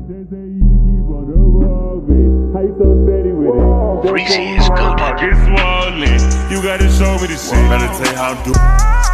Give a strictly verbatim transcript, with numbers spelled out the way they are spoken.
Breezy is good. You gotta show me the shit. Better tell you how to do.